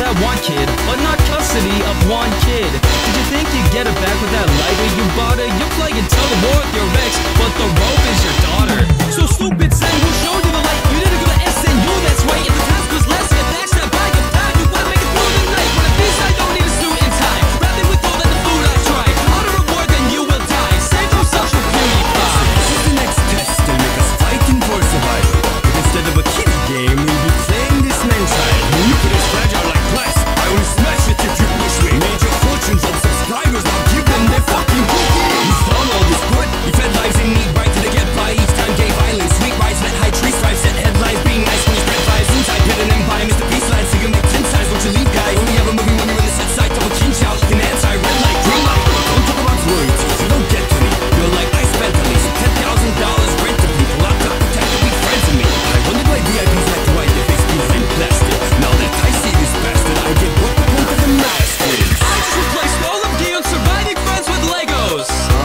that one kid, but not custody of one kid. Did you think you'd get it back with that lighter you bought her? You play and tell the war with your ex, but the rope is your daughter. So stupid, son, who showed you the light? You didn't go to SNU, that's right. If the task was less, get backstab by your path. You wanna make it through the night. When a beast, I don't need a suit and tie. Rapping with all that the food I tried. Honor reward, then you will die. Save yourself for beauty pie. This is the next test, they'll make us fighting for survival. But instead of a kiddie game, we'll be playing this man's child. You could have fragile like glass. I will smash it if you push me. Made your fortunes of subscribers, now give them their fucking cookies. You saw all this good. You fed lives in need, right to the get by. Each time gay violence, sweet rights, let high tree strife, set headlines, being nice when you spread vibes. Inside, get an empire, MrBeast line, so you make 10 times what you leave, guy. Only ever moving when you're in the set side, double chin shout, looking anti-red light, green light. Don't talk about royalties, you don't get to me. You're like, I spent at least $10,000 rent to people locked up, protected, be friends with me. I wonder why VIPs like to hide their face behind plastic. Now that I see this bastard, I get what the point of the mask is. I just replaced all of you and surviving friends with Legos.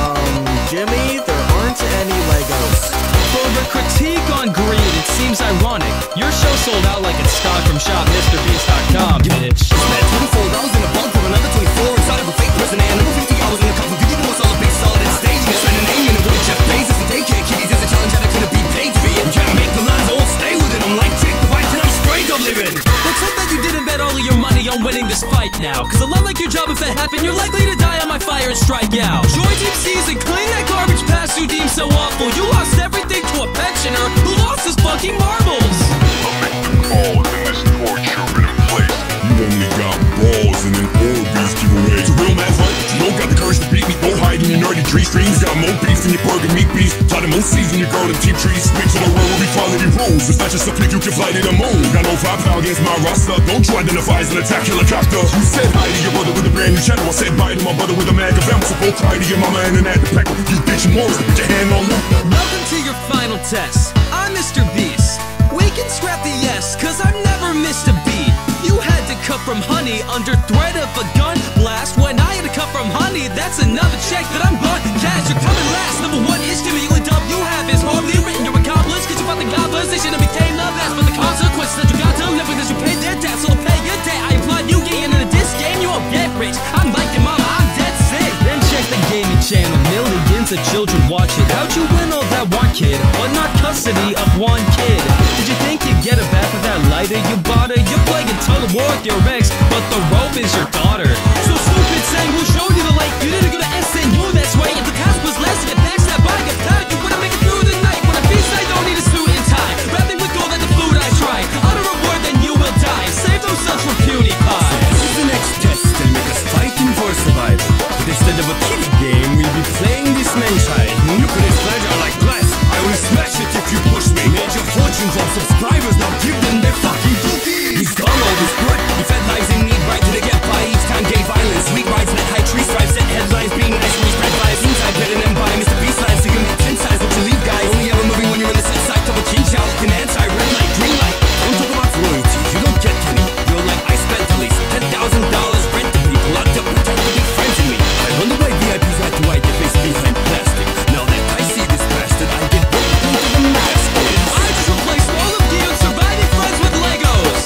Jimmy, there aren't any Legos. For the critique on greed, it seems ironic. Your show sold out like it's stock from shop MrBeast.com, bitch. Spent 24 hours in a bunker, another 24 inside of a fake prison, and another 50 hours in a cover. Did you know what's all a big solid and staging? It's an name in a good Jeff Bezos and daycare kitties is a challenge that I couldn't be paid to be. You can't make the lines, I won't stay with it. I'm like Jake the White and I'm straight up living. Let's hope that you didn't bet all of your money on winning this fight now. Cause a lot like your job, if that happened, you're likely to die on my fire and strike out. Join Team C's and clean that garbage past you deem so awful. You lost everything to a pensioner who lost his fucking marbles. I'll make the call in this torture in place. You only got balls and an MrBeast giveaway. It's a real mad fight, but you don't got the courage to beat me. Don't hide in your nerdy tree streams. Got more beef than your burger meat beast. Taught him most season your garden team trees. Speak to the world where we follow the rules. It's not just a flick you can fly to the moon. Got no firepower against my roster. Don't you identify as an attack helicopter. You said hi to your brother with a brand new channel. I said bye to my brother with a mag of ammo. So go cry to your mama and an ad to peck. You bitch Morris to put your hand on loop. Welcome to your final test. I'm MrBeast. We can scrap the yes, cause I've never missed a beat. You had to cut from honey under threat of a gun blast. When I had to cut from honey, that's another check that I'm gonna cash. You're coming last. Number one history, the only dub you have is hardly written. You're accomplished cause you fought the god position and became the best. But the consequences that you got to live with is you paid their debt, so to pay your debt. I applaud you getting into this game, you won't get rich. I'm like your mama, I'm dead sick. Then check the gaming channel, millions of children watch it. How'd you win all that one kid, but not custody of one kid? Did you think you'd get it back with that lighter you bought her? You play and tell the war with your ex, but the rope is your daughter. So stupid, saying who showed you the light? You didn't go to SNU, that's right. If the task was less, get backstab by your path. You wouldn't make it through the night. When a beast, I don't need a suit and tie. Rapping with all that the food I tried. Honor reward, then you will die. Save those sons for beauty pie. This is the next test, they'll make us fighting for survival. But instead of a kiddie game, we'll be playing this man's child. You could have fragile like glass. I will smash it if you push me. Made your fortunes of subscribers, now give them their fucking cookies. He's done all this good. You fed lives in need, right to the get by. Each time gay violence, sweet rights, let high tree strife, set headlines, being nice when you spread vibes. Inside, get an empire, MrBeast line, so you make 10 times what you leave, guy. Only ever moving when you're in the set side, double chin shout, looking anti-red light, green light. Don't talk about royalties, you don't get any. You're like, I spent at least $10,000 rent to people locked up, protected, be friends with me. I wonder why VIPs like to hide their face behind plastic. Now that I see this bastard, I get what the point of the mask is. I just replaced all of you and surviving friends with Legos.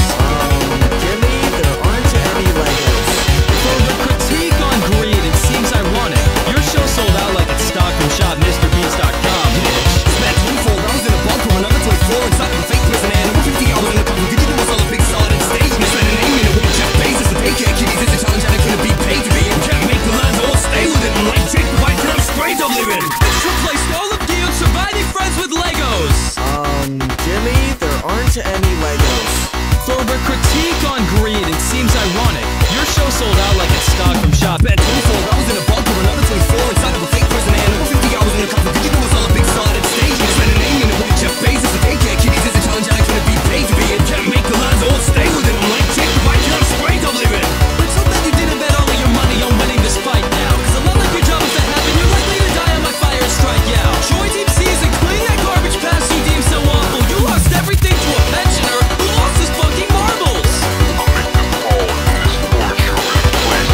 Jimmy, there aren't any Legos. For the critique on greed, it seems ironic. Your show sold out like it's stock from shop MrBeast.com, bitch. Spent 24 hours in a bunker, another 24 inside of a fake prison, and another 50 hours in a cover. Did you know what's all a big solid and staging? It's an name in a good Jeff Bezos and daycare kitties is a challenge that I couldn't be paid to be. You can't make the lines, I won't stay with it. I'm like Jake the White and I'm straight up living. I just replaced all of you and surviving friends with Legos. Jimmy, there aren't any Legos. For the critique on greed, it seems ironic. Your show sold out like it's stock from shop. Spent 24 hours in a bunker, another 24 inside of a fake prison, and another 50 hours in a cover. Did you know what's all a big solid and staging? It's an name in a good Jeff Bezos and daycare kitties is a challenge that I couldn't be paid to be. You can't make the lines, I won't stay with it. I'm like Jake the White and I'm straight up living. Let's hope that you didn't bet all of your money on winning this fight now. Cause a lot like your job, if that happened, you're likely to die on my fire and strike out. Join Team C's and clean that garbage past you deem so awful. You lost everything to a pensioner who lost his fucking marbles. I'll make the call in this torture in place.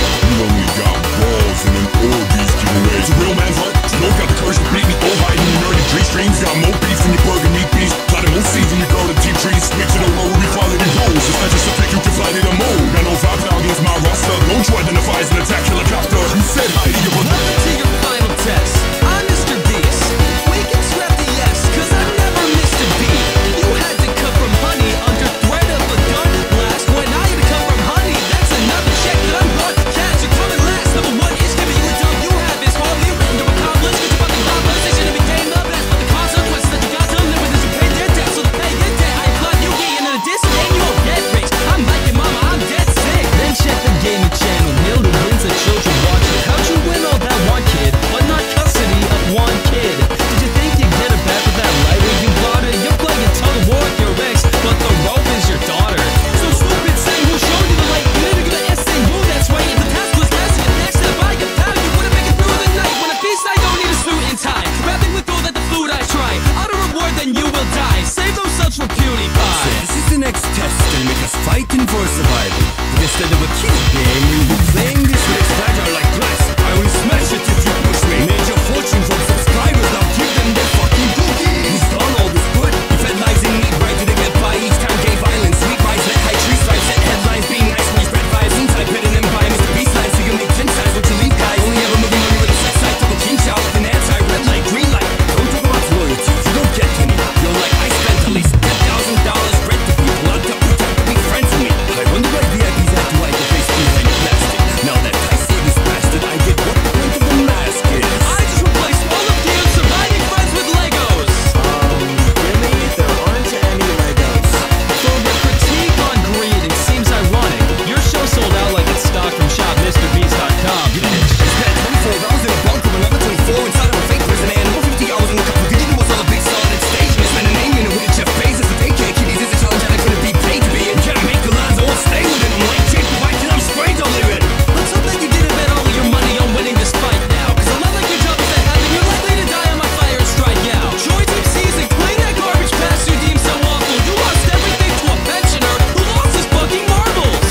instead of a kiddie game, we'll be playing this when it's fragile like glass. I will smash it if you push me. Made your fortune from subscribers, now give them their fucking cookies. He's done all this good, he fed lies in need, right to get by. Each time gay violence, sweet rise, let high trees thrive, set headlines, being nice when you spread vibes. Inside, better than by MrBeast lines, so you make 10 times what you leave, guys. Only ever moving money with a set side, double king shout with an anti-red light, green light. Don't talk about loyalty, you don't get any. You're like, I spent at least $10,000 rent to people out to pretend to be friends with me. I wonder why VIPs had to hide their face behind plastic. Now that I see this bastard, I get what the point of the mask is. I just replaced all of you surviving friends with Legos. Jimmy, there aren't any Legos. For the critique on greed, it seems ironic. Your show sold out like it's stock from shop MrBeast.com. Spent 24 rounds in a bunker, another 24 inside of a fake prison, and more 50 hours in the cup. Did you know what's all a big solid stage? And spend a name in it with a Jeff Bezos. The daycare kiddies is a challenge and I couldn't be paid to be in. Can't make the lines, I won't stay with it. I'm like Jake the White and I'm sprayed on living. Let's hope that you didn't bet all of your money on winning this fight now. Cause a lot like your job is to have, and you're likely to die on my fire and strike out. Joy Team season, clean that garbage past you deem so awful. You lost everything to a pensioner who lost his fucking marbles.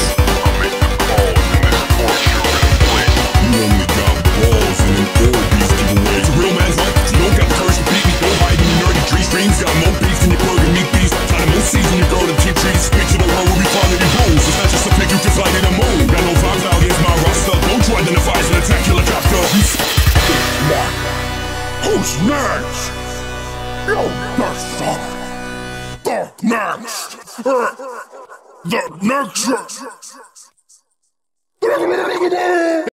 You only got balls in an MrBeast giveaway. It's a real man's life, you don't got the courage to beat me. Don't hide in your nerdy tree streams. Got more beef than your burger meat beast. Try to most season your girl to keep trees. Picture the world will be falling in holes. It's not just a pick, you can fight in a mold. Got no vibes out against my roster. Don't you identify as an attack helicopter. Who's next? Yo, that's the next. The next.